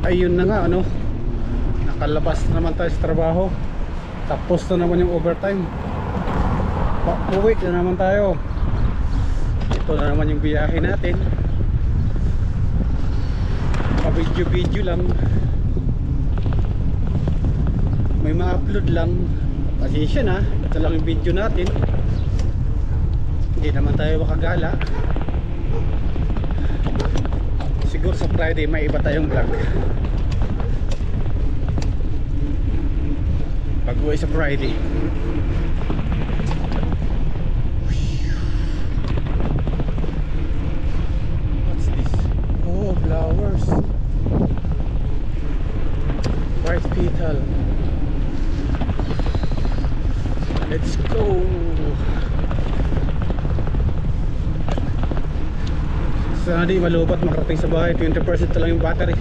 ayun na nga, ano, nakalabas na naman tayo sa trabaho. Tapos na naman yung overtime. Pauwi na naman tayo. Ito na naman yung biyahe natin. Pa-video lang. May ma-upload lang. Pasensya na, ito lang yung video natin. Hindi naman tayo makagala. Siguro sa Friday may iba tayong vlog. Pag-uwi sa Friday. What's this? Oh, flowers. White petal. Let's go. Sana di malubat makarating sa bahay. 20% na lang yung battery.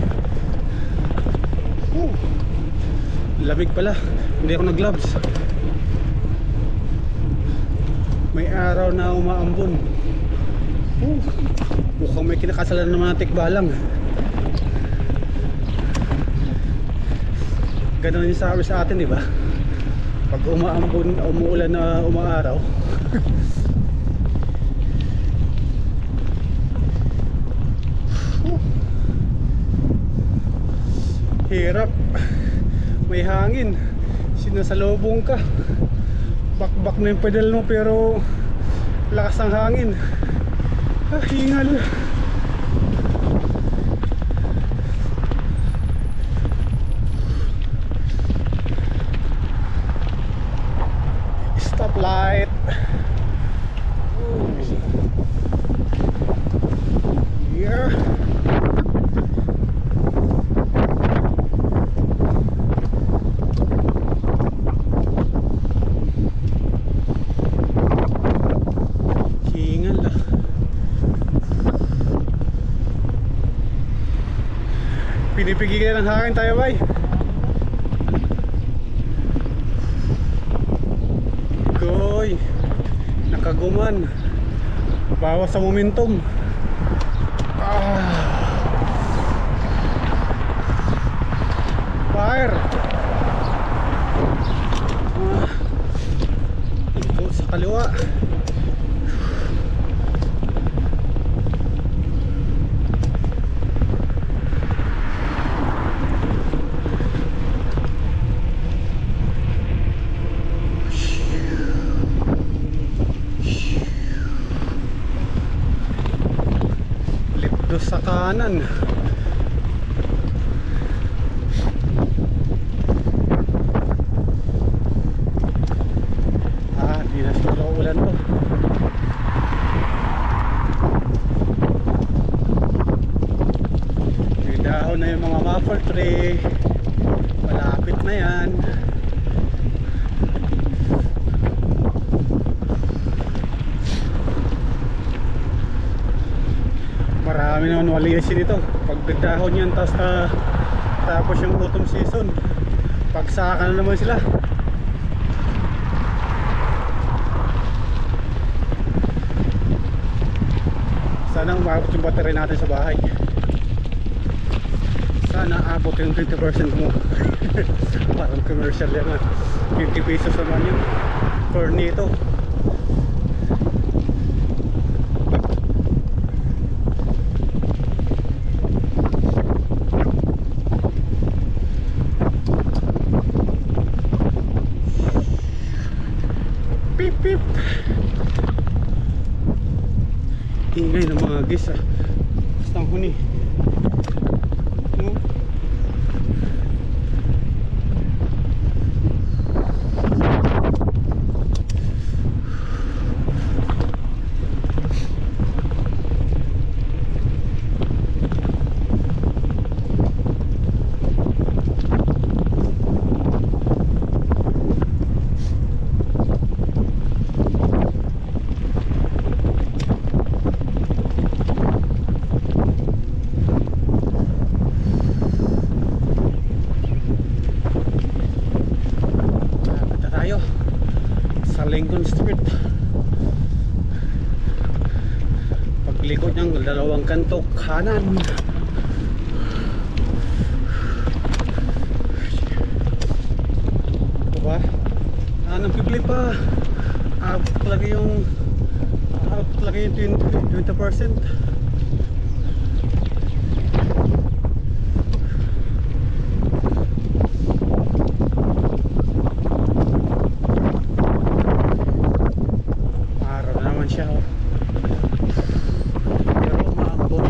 Lamig pala. Hindi ako nag-gloves. May araw na umaambon. Mukhang may kinakasalan ng mga tikbalang. Ganon yung sabi sa atin, di ba? Pag umaambon, umuulan na umaaraw. Hirap. May hangin. Sinasalubong ka. Bakbak na yung pedal mo pero lakas ng hangin. Hingal. Stoplight. Yeah. Pinipigilan ng hangin tayo, bay. Goy, nakaguman. Bawas sa momentum. Fire. Ito sa kaliwa. Sa kanan. Di na siguro ulan to. May dahon na yung mga maple tree. Malapit na yan. Marami naman walisin ito. Pag nagdahon yan, tapos yung autumn season, pagsaka na naman sila. Sana umabot yung battery natin sa bahay. Sana abot yung 50% mo. Parang commercial yan. 50 pesos naman yun for nito. Pip pip. Ingay ng mga gis, basta ang huni. Lincoln Street. Paglikod niyang dalawang kanto kanan. pa. Abot talaga yung 20%. Araw na naman siya, oh. Pero umaambon.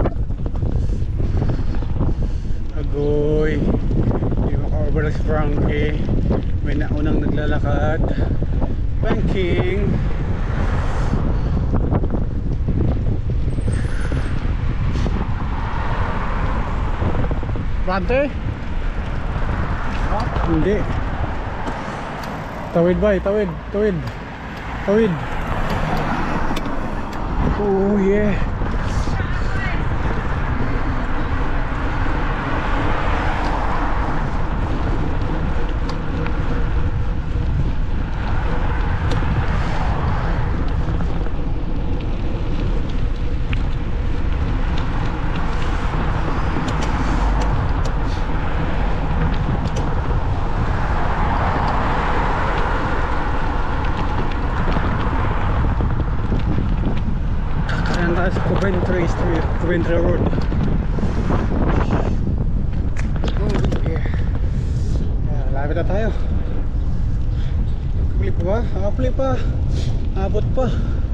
Agoy. Hindi maka-over si Frankie. May naunang naglalakad. Banking. Bante? Hindi. Tawid ba? Tawid. Oh yeah. Coventry Street, Coventry Road. Oh yeah. Lapit na tayo. Flip pa ba? Flip pa. Abot pa.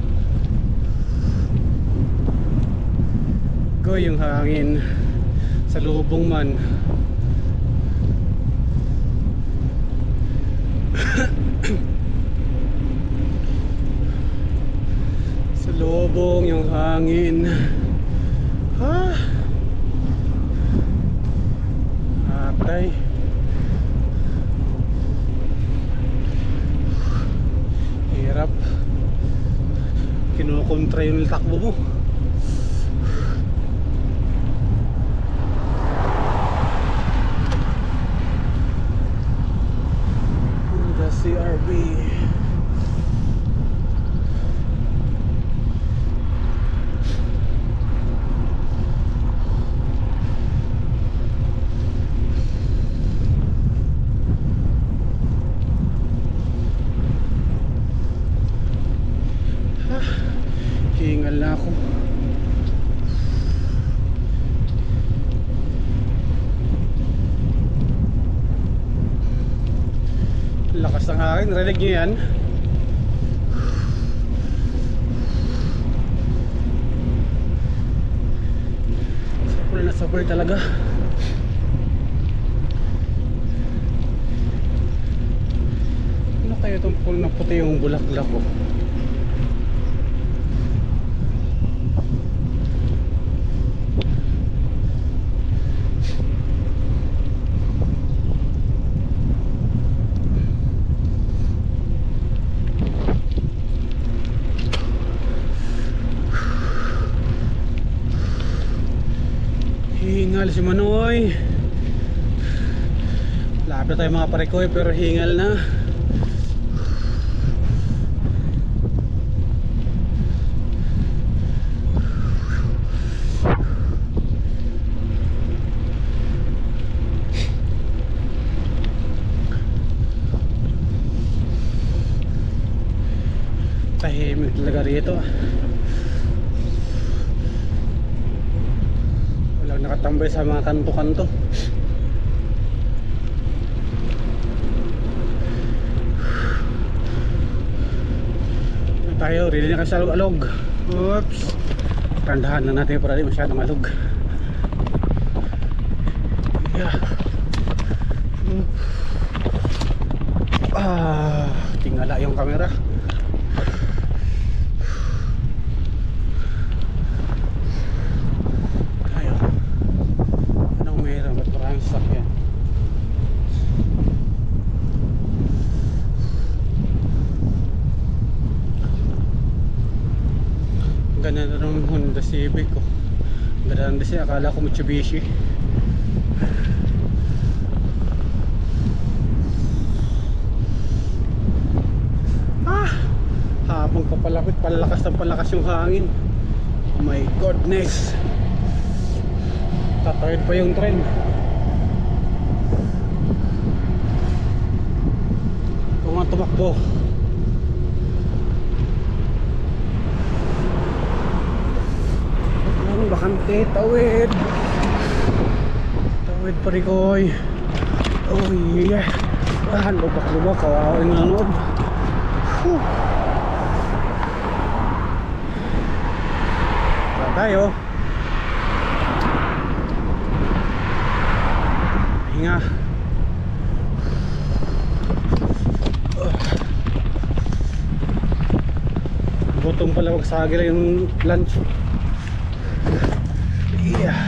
Go yung hangin. Sa lubong man. Lubong yung hangin. Ha? Atay. Hirap. Kinukontra yung takbo mo. The CRV. Hingal na ako. Lakas ng hangin, rinig nyo yan? Sapul na sapul talaga. Ano kaya itong pul na puti yung bulaklak ko? Hingal si Manoy. Lapit tayo mga parekoy pero hingal na. Tahimik talaga rito. Nakatambay sa mga kanto-kanto. Tayo, really na kasi alog-alog. Oops. Tandahan lang natin para di masyadong alog. Yeah. Tingala yung camera. Sakyan. Ganda na ng Honda Civic ko. Ganda na siya, akala ko Mitsubishi. Habang papalapit, palakas ng palakas yung hangin. Oh my goodness. Tatawid pa yung tren. Kung tumakbo bakante, tawid. Tawid parikoy. Oh yeah. Lubak-lubak, kawawa yung nanood. Tayo. Hinga. Gutom pala magsagi lang yung lunch. Yeah.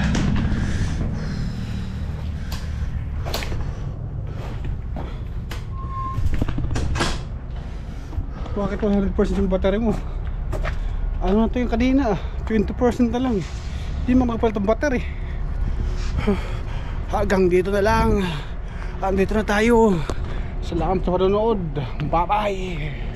Bakit 100% yung battery mo? Ano na to yung kanina? 20% na lang. Hindi mo magpalit ang battery. Hanggang dito na lang. Andito na tayo. Salamat sa panonood. Bye bye.